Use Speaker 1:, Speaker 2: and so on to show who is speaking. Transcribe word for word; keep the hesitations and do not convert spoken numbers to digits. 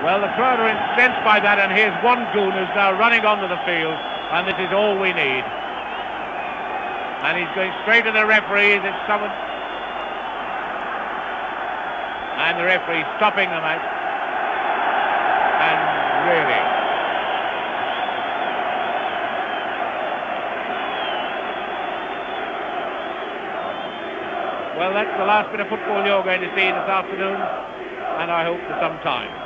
Speaker 1: Well, the crowd are incensed by that, and here's one goon who's now running onto the field, and this is all we need. And he's going straight to the referee. There's someone... And the referee stopping the match. And really... Well, that's the last bit of football you're going to see this afternoon, and I hope for some time.